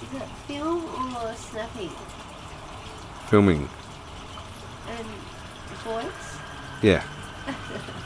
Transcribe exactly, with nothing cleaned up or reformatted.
Is it film or snapping? Filming. And voice? Yeah.